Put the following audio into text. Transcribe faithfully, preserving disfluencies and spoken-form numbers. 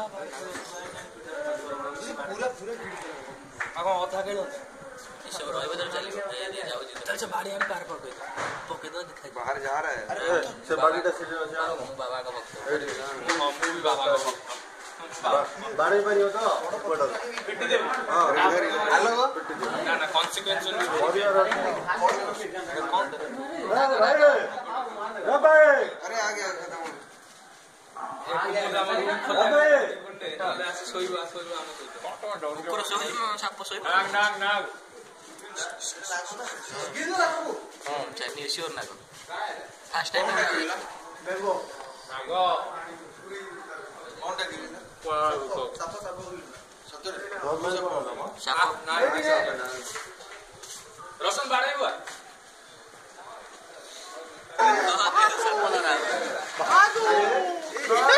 पूरा पूरा आगो अथा केलो सब रहबे तो चली जाऊ जी चल से बाड़ी हम पार पर कोई पके दो दिखाई बाहर जा रहा है अरे से बाड़ीटा से जो बाबा का भक्त हां मूवी बाबा का भक्त बाड़ी पर हो तो पड़ पिट्टी दे हां हेलो ना ना कॉन्सिक्वेंस और कौन भाई भाई अरे आ गया खत्म सोईबा सोईबा ऊपर सोई साप सोई नाग नाग नाग हां चैनी श्योर ना फर्स्ट टाइम देखो नागो कौनटा दिले वाह साप साप सत्तर साप नाग रसम बाड़े हुआ भागो